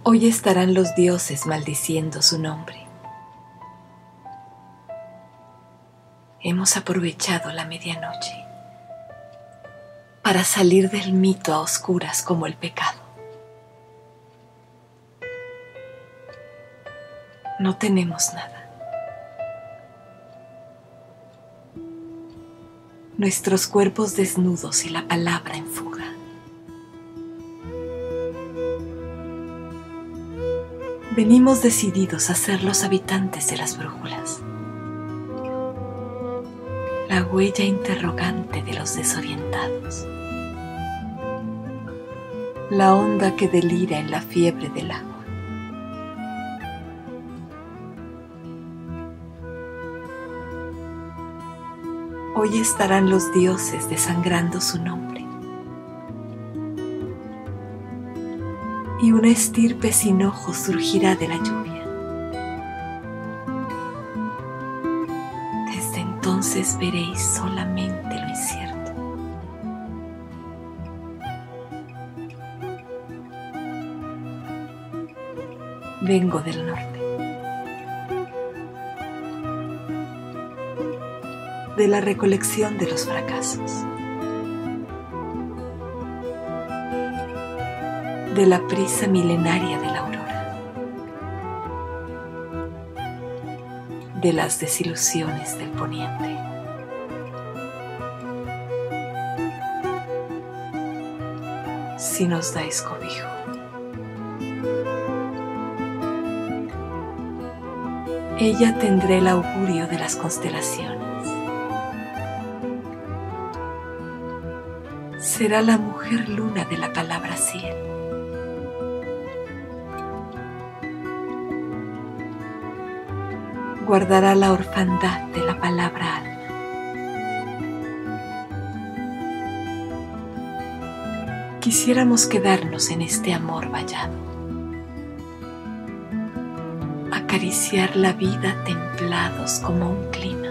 Hoy estarán los dioses maldiciendo su nombre. Hemos aprovechado la medianoche para salir del mito a oscuras como el pecado. No tenemos nada. Nuestros cuerpos desnudos y la palabra en fuga. Venimos decididos a ser los habitantes de las brújulas, la huella interrogante de los desorientados, la onda que delira en la fiebre del agua. Hoy estarán los dioses desangrando su nombre, y una estirpe sin ojos surgirá de la lluvia. Desde entonces veréis solamente lo incierto. Vengo del norte, de la recolección de los fracasos, de la prisa milenaria de la aurora, de las desilusiones del poniente. Si nos dais cobijo, ella tendrá el augurio de las constelaciones. Será la mujer luna de la palabra cielo. Guardará la orfandad de la palabra alma. Quisiéramos quedarnos en este amor vallado, acariciar la vida templados como un clima.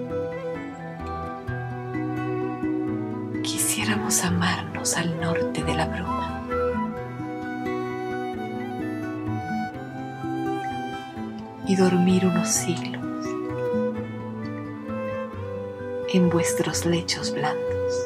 Quisiéramos amarnos al norte de la bruma, y dormir unos siglos en vuestros lechos blandos.